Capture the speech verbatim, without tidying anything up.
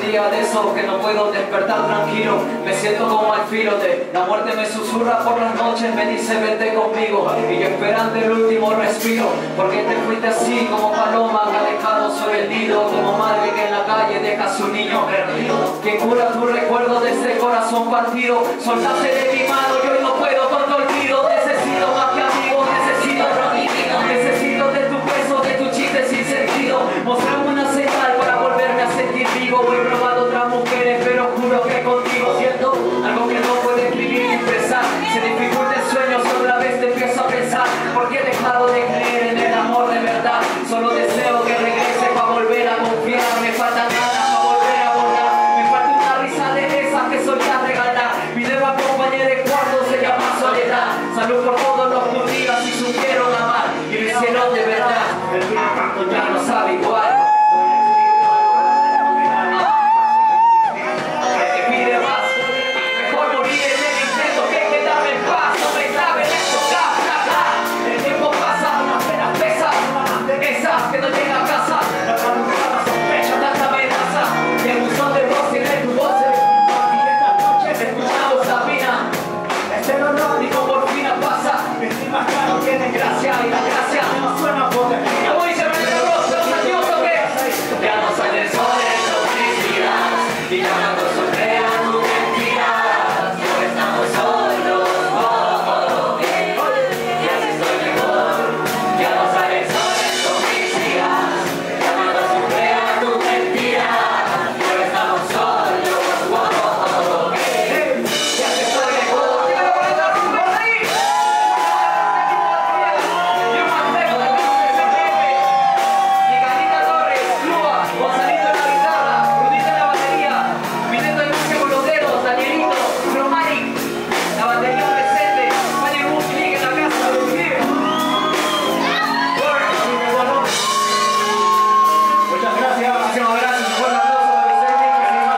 día de esos que no puedo despertar tranquilo. Me siento como al filo de la muerte, me susurra por las noches, me dice vente conmigo. Y yo esperando el último respiro, porque te fuiste así como paloma que ha dejado sobre el nido, como madre que en la calle deja a su niño perdido. Que cura tu recuerdo de ese corazón partido. Soltaste de mi mano y hoy no puedo con tu olvido. Necesito más que amigos, necesito prohibido. Necesito de tu peso, de tu chiste sin sentido. Mostrame una señal para volverme a sentir vivo. He probado otras mujeres, pero juro que contigo siento algo que no puedo escribir ni expresar. Se dificulta el sueño, otra vez te empiezo a pensar. Porque he dejado de creer en el amor de verdad. Solo deseo que regrese para volver a confiar. Me falta nada para volver a volar. Me falta una risa de esas que solía regalar. Mi nueva compañera de cuarto se llama Soledad. Salud por todos los que un día sí supieron amar y lo hicieron de verdad. El que ya no sabe igual. Yeah.